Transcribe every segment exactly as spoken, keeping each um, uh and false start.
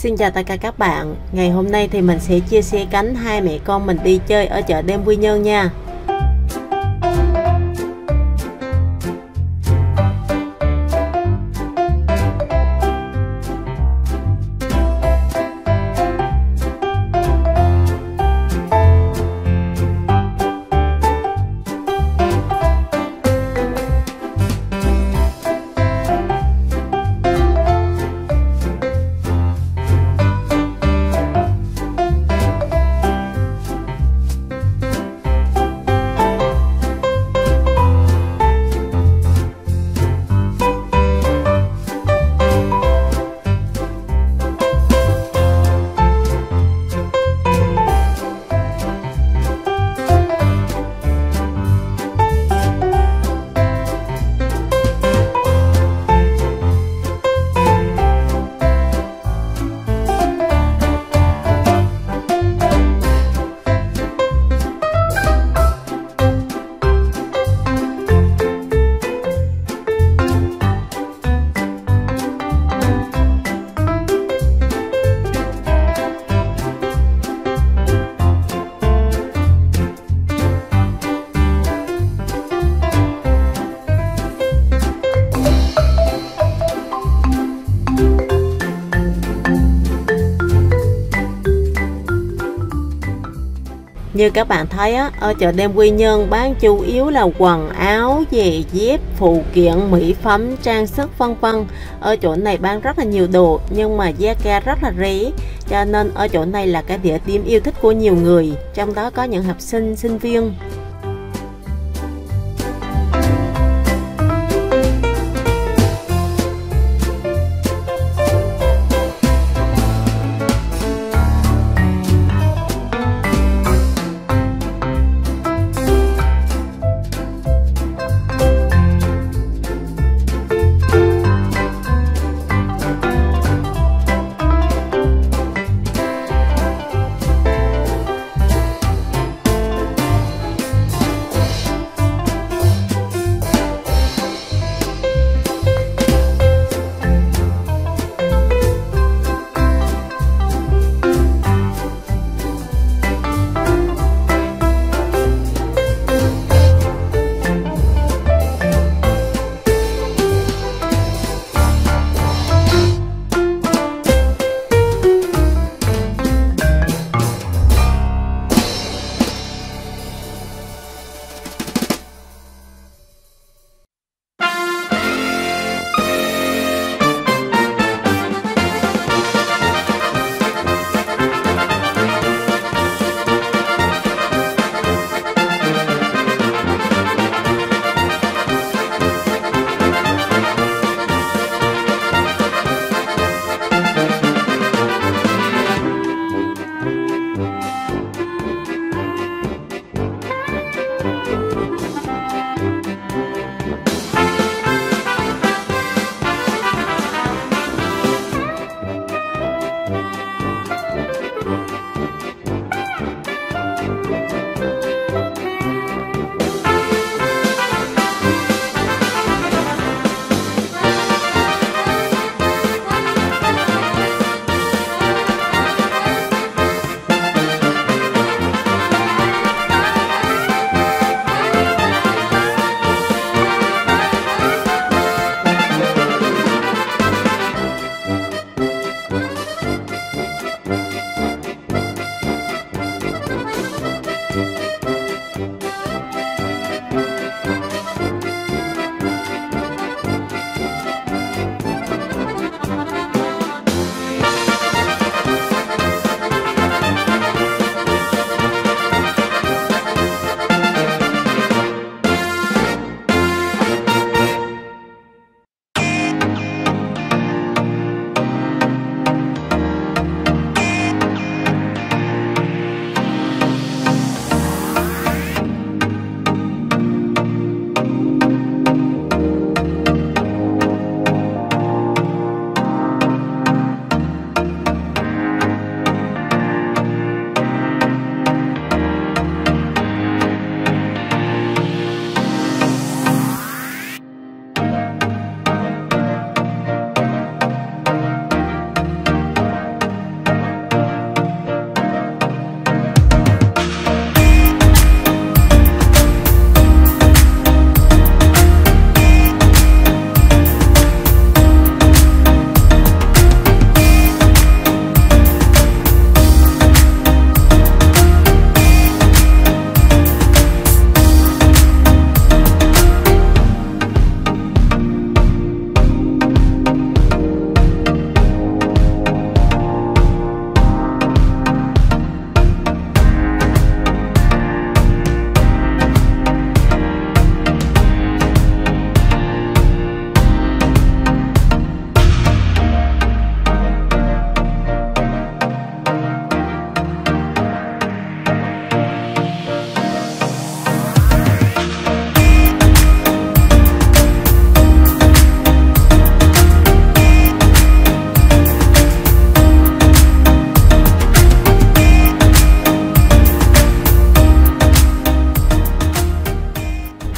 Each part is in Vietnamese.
Xin chào tất cả các bạn. Ngày hôm nay thì mình sẽ chia sẻ cánh hai mẹ con mình đi chơi ở chợ đêm Quy Nhơn nha. Như các bạn thấy á, ở chợ đêm Quy Nhơn bán chủ yếu là quần áo, giày dép, phụ kiện, mỹ phẩm, trang sức vân vân. Ở chỗ này bán rất là nhiều đồ nhưng mà giá cả rất là rẻ, cho nên ở chỗ này là cái địa điểm yêu thích của nhiều người, trong đó có những học sinh, sinh viên.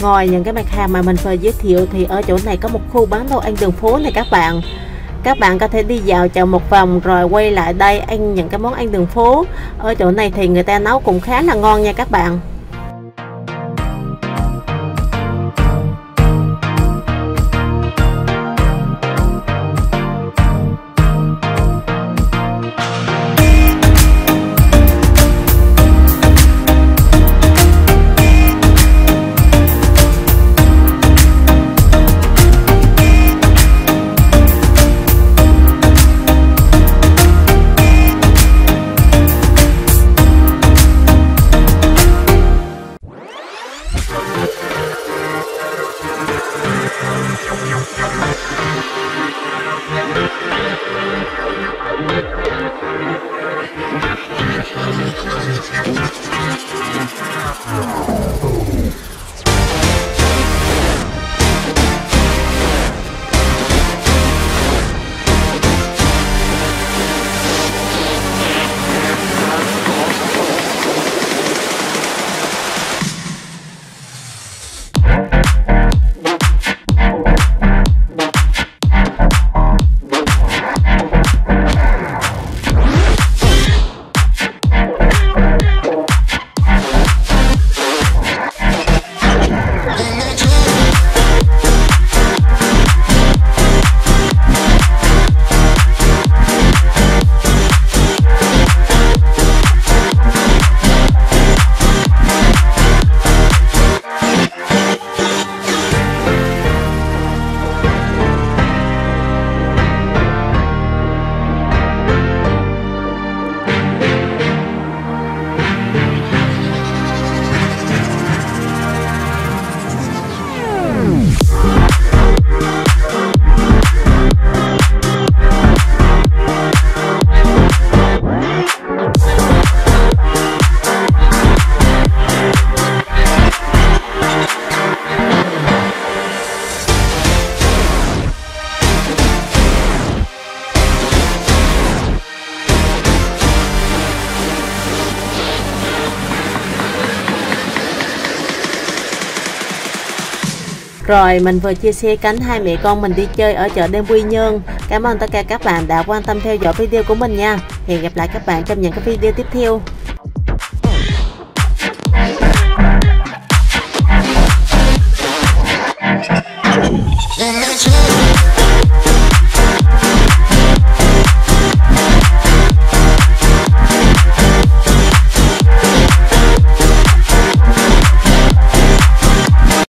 Ngoài những cái mặt hàng mà mình vừa giới thiệu thì ở chỗ này có một khu bán đồ ăn đường phố này các bạn. Các bạn có thể đi dạo chợ một vòng rồi quay lại đây ăn những cái món ăn đường phố. Ở chỗ này thì người ta nấu cũng khá là ngon nha các bạn. Rồi mình vừa chia sẻ cánh hai mẹ con mình đi chơi ở chợ đêm Quy Nhơn. Cảm ơn tất cả các bạn đã quan tâm theo dõi video của mình nha. Hẹn gặp lại các bạn trong những cái video tiếp theo.